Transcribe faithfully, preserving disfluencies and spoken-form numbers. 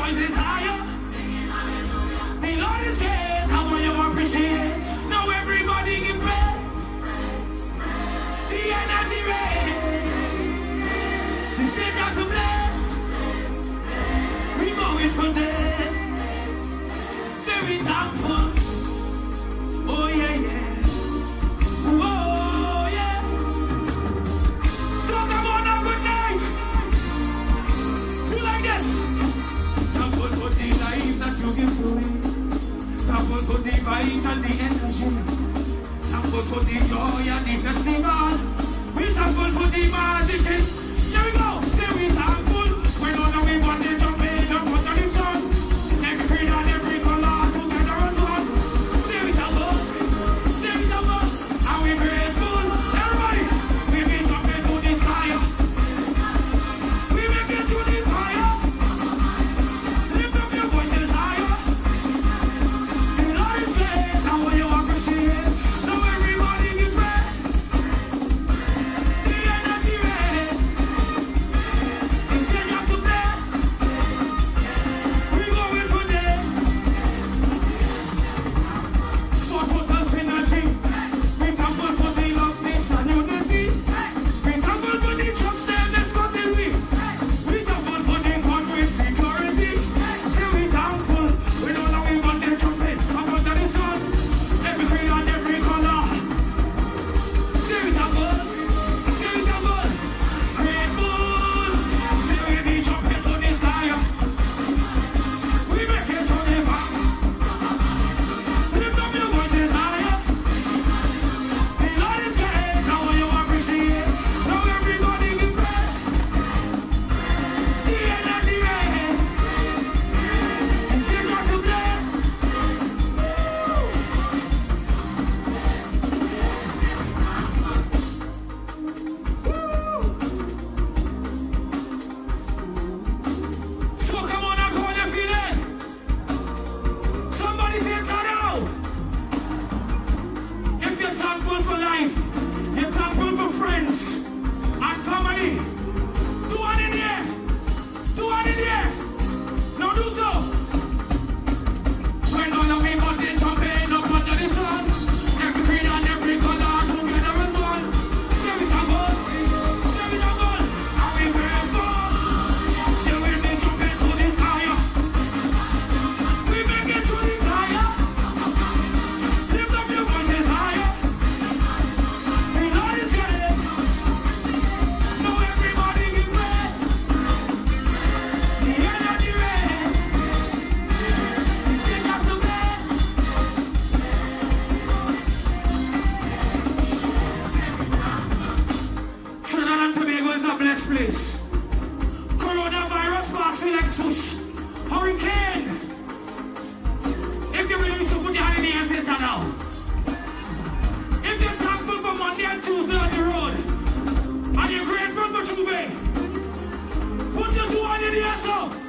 voices higher. The Lord is great. Come on, you appreciate. Now everybody give praise. The energy raise. The stage has to bless. We going for this. Say we thankful. Oh yeah, yeah. Oh yeah. So come on, have a good night. Do like this. Thankful for the life that you give to me. Thankful for the fight and the energy. Thankful for the joy and the festival. We thankful for the magic. Here we go. Say we thankful. We know that we want it to be the put on the sun. Every green and every color together as one. Say we thankful. Say we thankful. And we grateful. Everybody, we reach up into the fire. We make it to the fire. Lift up your voices higher. The Lord is great. I want you to appreciate. Now everybody give praise. The energy raise. The stage has to play. We going for this. For total synergy. We thankful for the love, peace and unity. We thankful for the trucks them that's got the way. We thankful for the fun with security. Say we thankful. We know that we want the trumpet. Come on to the sun. Every green and every color. Say we thankful. Say we thankful. Grateful. Say we be jumping to the sky. We make it to the back. Lift up your voices higher. The Lord is great. I want you to appreciate. Now everybody give praise. The energy raise. The stage has to play. So come on, I call you feeling. Somebody say ta-da. If you're thankful for life, you're thankful for friends and family. Do one in the air. Do one in the air. Now do so. When all of we got the jumping up under the sun. Every green and every color together as one. Say we thankful. Say we thankful. And we grateful. Say we be jumping to the sky. We make it to the fire. Lift up your voices higher. The Lord is great. Now everybody give praise. The energy raise. The stage has to play. Trinidad and Tobago is a blessed place. Coronavirus pass me like swoosh. Hurricane. If you believe so, put your hand in the air and say ta now. If you're thankful for Monday and Tuesday on the road, and you're grateful for Tuesday, put your two hand in the air so.